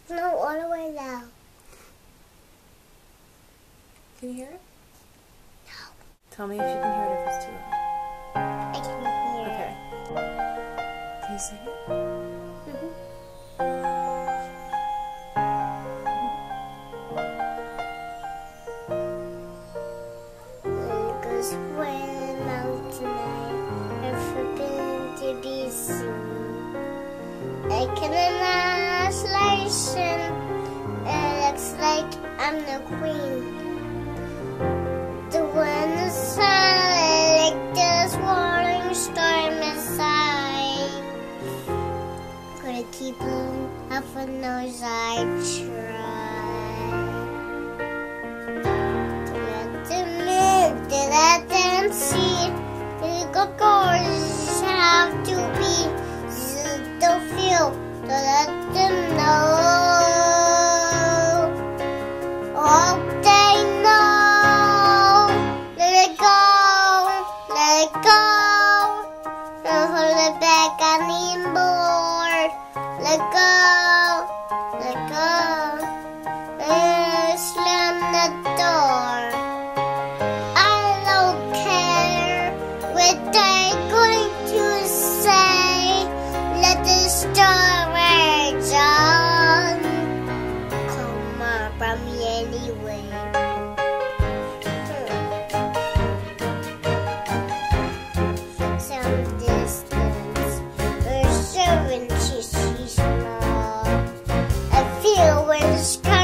No, all the way down. Can you hear it? No. Tell me if you can hear it if it's too loud. I can hear Okay. Can you sing it? it. Goes swim out tonight, and forbidden to be seen. Like an isolation, it looks like I'm the queen. The wind is silent, like this warning storm inside. Gonna keep on up a nose, I try. Let them see. Little girls have to be. Don't feel. Let them know. All they know. Let it go. Let it go. Don't hold it back anymore. Let go. Let go. Slam the door. What they going to say? Let the storage on. Come on from me anyway. Some distance, we're serving cheese small. I feel when the sky